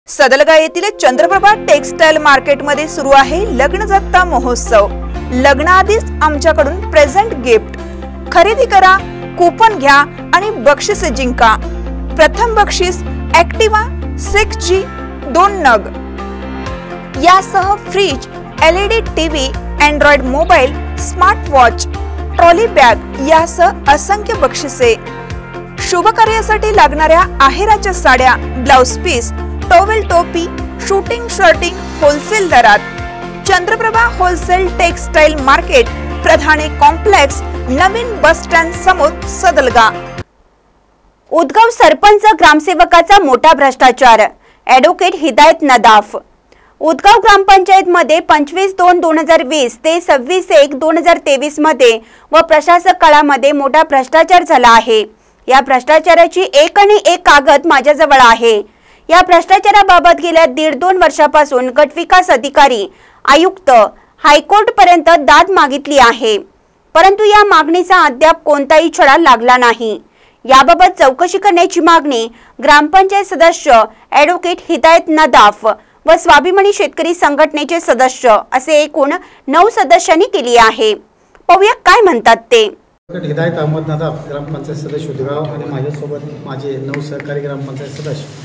सदलगा येथील चंद्रप्रभा टेक्सटाईल मार्केटमध्ये सुरू आहे लग्न जत्ता महोत्सव। लग्नाआधीच आमच्याकडून प्रेझेंट गिफ्ट खरेदी करा, कूपन घ्या आणि बक्षीस जिंका। प्रथम बक्षीस ॲक्टिवा 6G 2 नग, यासह fridge, LED TV, android mobile, smart watch, trolley bag यासह असंख्य बक्षिसे। शुभ कार्यासाठी लागणाऱ्या आहेराच्या साड्या, ब्लाउज पीस, टॉवेल, टोपी, शूटिंग शर्टिंग होलसेल दरात। Chandraprabha wholesale textile market, Pradhane complex, नवीन बस स्टँड समोर, सदलगा। उदगाव सरपंच ग्रामसेवकाचा मोठा भ्रष्टाचार, ॲडव्होकेट हिदायत नदाफ। उदगाव ग्रामपंचायत मध्ये 25/2/2020 ते 26/1/2023 मध्ये व प्रशासक काळामध्ये मोठा भ्रष्टाचार झाला आहे। या भ्रष्टाचाराची एक कागद माझ्याजवळ आहे। या भ्रष्टाचाराबाबत गेल्या 1.5-2 वर्षापासून गटविकास अधिकारी, आयुक्त, हायकोर्ट पर्यंत दाद मागितली आहे, परंतु या मागणीचा अद्याप कोणताही छडा लागला नाही। याबाबत चौकशी करण्याची मागणी ग्रामपंचायत सदस्य ॲडव्होकेट हिदायत नदाफ व स्वाभिमानी शेतकरी संघटनेचे सदस्य असे एकूण 9 सदस्यांनी केली आहे। पाहूया काय म्हणतात ते। हिदायत अहमद नदाफ, ग्रामपंचायत सदस्य उदगाव आणि माझ्यासोबत माझे 9 सहकारी ग्रामपंचायत सदस्य।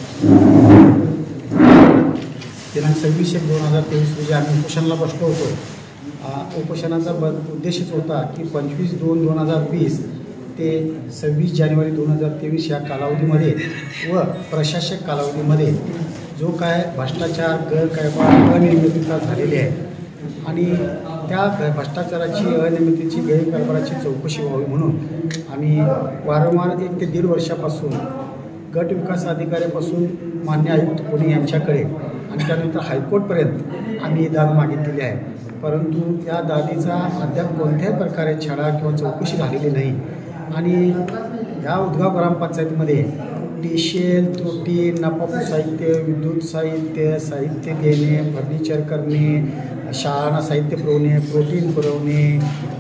दिनांक 26/1/2023 रोजी आम्ही उपोषणाला बसलो होतो। उपोषणाचा उद्देशच होता की 25/2/2020 ते 26 जानेवारी 2023 या कालावधीमध्ये व प्रशासक कालावधीमध्ये जो काय भ्रष्टाचार, गैरकारभार, अनियमितता झालेली आहे आणि त्या भ्रष्टाचाराची, अनियमिततेची, गैरकारभाराची चौकशी व्हावी म्हणून आम्ही वारंवार 1 ते 1.5 वर्षापासून गट विकास अधिकाऱ्यापासून मान्य आयुक्त पुणे यांच्याकडे आणि त्यानंतर हायकोर्टपर्यंत आम्ही दाद मागितलेली आहे, परंतु या दादीचा अद्याप कोणत्याही प्रकारे छडा किंवा चौकशी झालेली नाही। आणि या उदगाव ग्रामपंचायतीमध्ये टिशेल, त्रुटी, नपापू साहित्य, विद्युत साहित्य, साहित्य देणे, फर्निचर करणे, शाळांना साहित्य पुरवणे, प्रोटीन पुरवणे,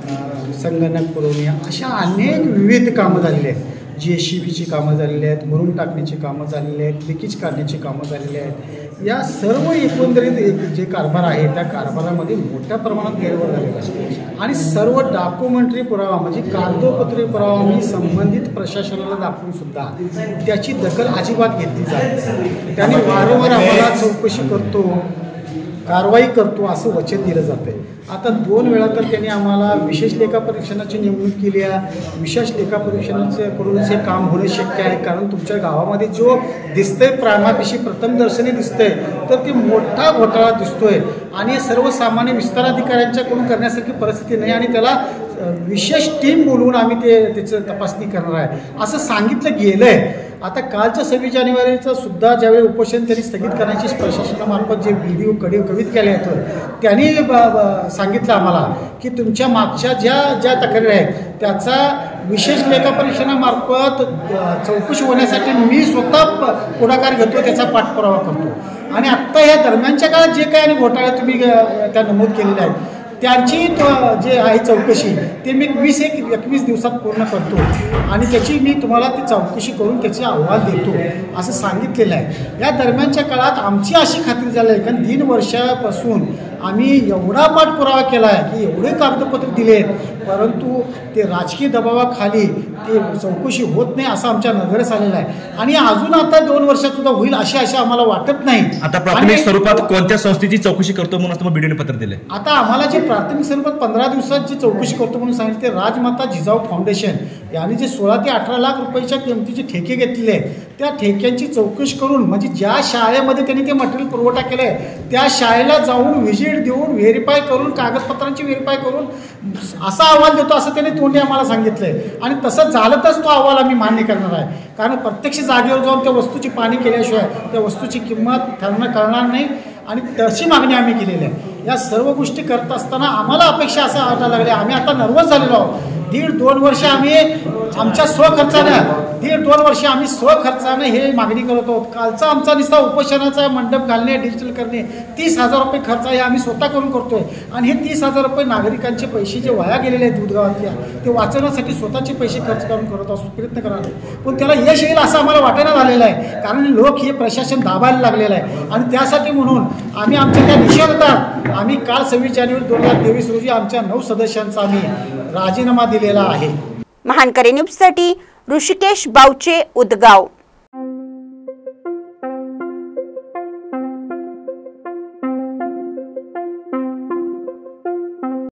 संगणक पुरवणे अशा अनेक विविध कामं झालेली आहेत। JCBची कामं झालेली आहेत, मुरुम टाकण्याची कामं झालेली आहेत, लिकेज काढण्याची कामं झालेली आहेत। या सर्व एकंदरीत जे कारभार आहे त्या कारभारामध्ये मोठ्या प्रमाणात गैरव्यवहार झालेला आहे आणि सर्व डॉक्युमेंटरी पुरावा म्हणजे कागदोपत्री पुरावा मी संबंधित प्रशासनाला दाखवून सुद्धा त्याची दखल अजिबात घेतली जाते। त्याने वारंवार आम्हाला चौकशी करतो, कारवाई करतो असं वचन दिलं जातं आहे। आता 2 वेळा तर त्यांनी आम्हाला विशेष लेखापरीक्षणाची नेमणूक केली आहे। विशेष लेखापरीक्षणाचे करूनच हे काम होणं शक्य आहे, कारण तुमच्या गावामध्ये जो दिसतंय प्रामापिशी प्रथम दर्शनी दिसतंय तर ते मोठा घोटाळा दिसतोय आणि सर्वसामान्य विस्तार अधिकाऱ्यांच्याकडून करण्यासारखी परिस्थिती नाही आणि त्याला विशेष टीम बोलवून आम्ही त्याचं तपासणी करणार आहे असं सांगितलं गेलं आहे। आता कालच्या 26 जानेवारीचं सुद्धा ज्यावेळी उपोषण त्यांनी स्थगित करण्याची प्रशासनामार्फत जे व्हिडिओ कवित केले आहेत त्यांनी सांगितलं आम्हाला की तुमच्या मागच्या ज्या तक्रारी आहेत त्याचा विशेष लेखापरीक्षणामार्फत चौकशी होण्यासाठी मी स्वतः पुढाकार घेतो, त्याचा पाठपुरावा करतो आणि आत्ता या दरम्यानच्या काळात जे काही घोटाळे तुम्ही त्या नमूद केलेले आहेत त्यांची जे आहे चौकशी ते मी 20-21 दिवसात पूर्ण करतो आणि त्याची मी तुम्हाला ती चौकशी करून त्याचे अहवाल देतो असं सांगितलेलं आहे। या दरम्यानच्या काळात आमची अशी खात्री झाली आहे कारण 3 वर्षापासून आम्ही एवढा पाठपुरावा केला आहे की एवढे कागदपत्र दिले आहेत, परंतु ते राजकीय दबावाखाली ते चौकशी होत नाही असं आमच्या नजरेस आलेलं आहे आणि अजून आता 2 वर्षात सुद्धा होईल अशी आम्हाला वाटत नाही। आता प्राथमिक स्वरूपात कोणत्या संस्थेची चौकशी करतो म्हणून तुम्हाला बीडीओने पत्र दिले? आता आम्हाला जी प्राथमिक स्वरूपात 15 दिवसात जी चौकशी करतो म्हणून सांगितले, राजमाता जिजाऊ फाउंडेशन यांनी जे 16 ते 18 लाख रुपयाच्या किमतीचे ठेके घेतलेले आहेत त्या ठेक्यांची चौकशी करून म्हणजे ज्या शाळेमध्ये त्यांनी ते मटेरियल पुरवठा केला आहे त्या शाळेला जाऊन व्हिजिट देऊन व्हेरीफाय करून कागदपत्रांची व्हेरीफाय करून असा अहवाल देतो असं त्यांनी तोंडी आम्हाला सांगितलं आहे आणि तसं झालं तरच तो अहवाल आम्ही मान्य करणार आहे, कारण प्रत्यक्ष जागेवर जाऊन त्या वस्तूची पाहणी केल्याशिवाय त्या वस्तूची किंमत ठरवणं कळणार नाही आणि तशी मागणी आम्ही केलेली आहे। या सर्व गोष्टी करत असताना आम्हाला अपेक्षा असं वाटायला लागल्या, आम्ही आता नर्वस झालेलो आहोत। 1.5-2 वर्ष आम्ही आमच्या स्वखर्चानं 1.5-2 वर्ष आम्ही स्वखर्चाने हे मागणी करत आहोत. कालचा आमचा निस्ता उपोषणाचा मंडप घालणे, डिजिटल करणे, 30,000 रुपये खर्च हे आम्ही स्वतः करून करतोय. आणि हे 30,000 रुपये नागरिकांचे पैसे जे वाया गेलेले आहेत दूधगावातल्या, ते वाचवण्यासाठी स्वतःचे पैसे खर्च करून करत असतो, प्रयत्न करणार. पण त्याला यश येईल असं आम्हाला वाटेना झालेलं आहे, कारण लोक हे प्रशासन दाबायला लागलेलं आहे. आणि त्यासाठी म्हणून आम्ही आमच्या त्या निषेधात आम्ही काल 26 जानेवारी 2023 रोजी आमच्या 9 सदस्यांचा आम्ही राजीनामा दिलेला आहे. महानकरी न्यूजसाठी ऋषिकेश बावचे, उदगाव.